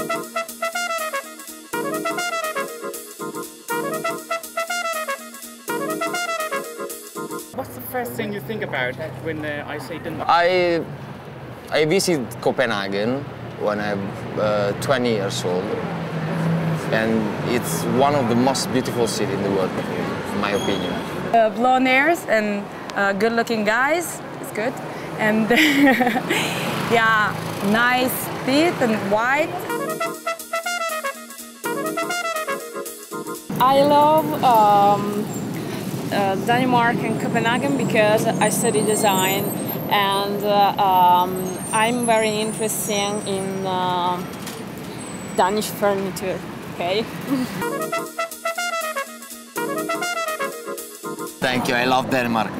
What's the first thing you think about when I say Denmark? I visited Copenhagen when I'm 20 years old, and it's one of the most beautiful cities in the world, in my opinion. Blonde hairs and good-looking guys, it's good. And yeah, nice teeth and white. I love Denmark and Copenhagen because I study design, and I'm very interested in Danish furniture. Okay. Thank you, I love Denmark.